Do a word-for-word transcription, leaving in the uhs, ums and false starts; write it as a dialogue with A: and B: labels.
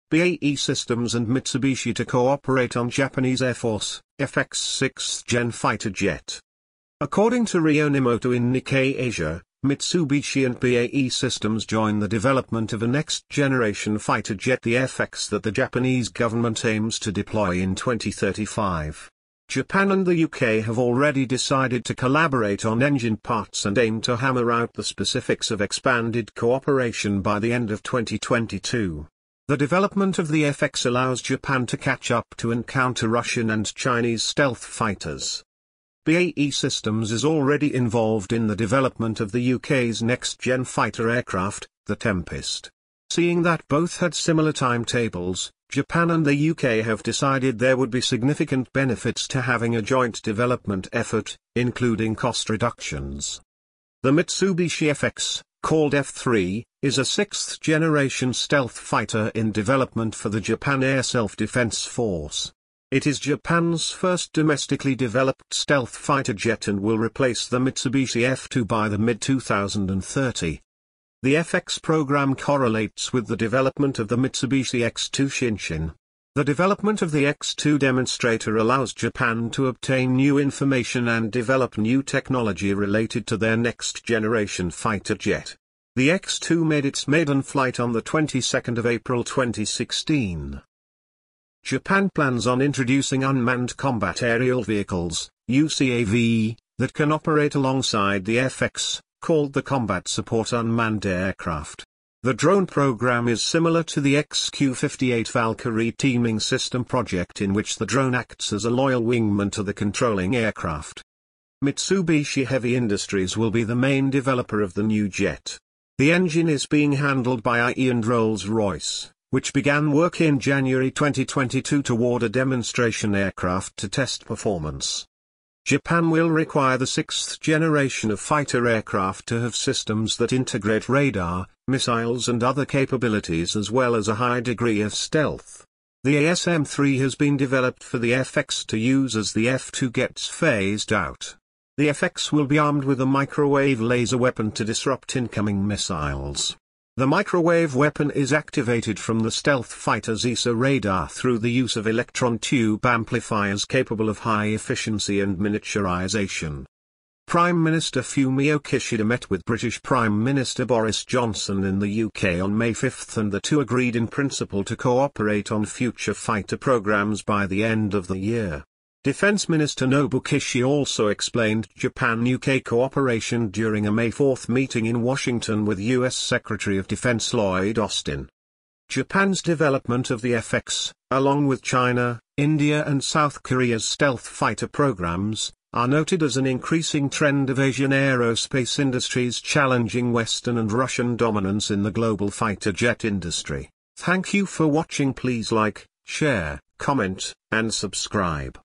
A: B A E Systems and Mitsubishi to cooperate on Japanese Air Force, F-X sixth gen fighter jet. According to Ryo Nemoto in Nikkei Asia, Mitsubishi and B A E Systems join the development of a next-generation fighter jet, the F-X, that the Japanese government aims to deploy in twenty thirty-five. Japan and the U K have already decided to collaborate on engine parts and aim to hammer out the specifics of expanded cooperation by the end of twenty twenty-two. The development of the F-X allows Japan to catch up to and counter Russian and Chinese stealth fighters. B A E Systems is already involved in the development of the U K's next-gen fighter aircraft, the Tempest. Seeing that both had similar timetables, Japan and the U K have decided there would be significant benefits to having a joint development effort, including cost reductions. The Mitsubishi F-X, called F three, is a sixth-generation stealth fighter in development for the Japan Air Self-Defense Force. It is Japan's first domestically developed stealth fighter jet and will replace the Mitsubishi F two by the mid twenty thirty. The F-X program correlates with the development of the Mitsubishi X two Shinshin. The development of the X two demonstrator allows Japan to obtain new information and develop new technology related to their next-generation fighter jet. The X two made its maiden flight on the twenty-second of April twenty sixteen. Japan plans on introducing unmanned combat aerial vehicles, U C A V, that can operate alongside the F-X, called the Combat Support Unmanned Aircraft. The drone program is similar to the X Q fifty-eight Valkyrie teaming system project, in which the drone acts as a loyal wingman to the controlling aircraft. Mitsubishi Heavy Industries will be the main developer of the new jet. The engine is being handled by B A E and Rolls-Royce, which began work in January twenty twenty-two toward a demonstration aircraft to test performance. Japan will require the sixth generation of fighter aircraft to have systems that integrate radar, missiles and other capabilities, as well as a high degree of stealth. The A S M three has been developed for the F-X to use as the F two gets phased out. The F-X will be armed with a microwave laser weapon to disrupt incoming missiles. The microwave weapon is activated from the stealth fighter's E S A radar through the use of electron tube amplifiers capable of high efficiency and miniaturization. Prime Minister Fumio Kishida met with British Prime Minister Boris Johnson in the U K on May fifth, and the two agreed in principle to cooperate on future fighter programs by the end of the year. Defense Minister Nobu Kishi also explained Japan-U K cooperation during a May fourth meeting in Washington with U S Secretary of Defense Lloyd Austin. Japan's development of the F-X, along with China, India and South Korea's stealth fighter programs, are noted as an increasing trend of Asian aerospace industries challenging Western and Russian dominance in the global fighter jet industry. Thank you for watching. Please like, share, comment, and subscribe.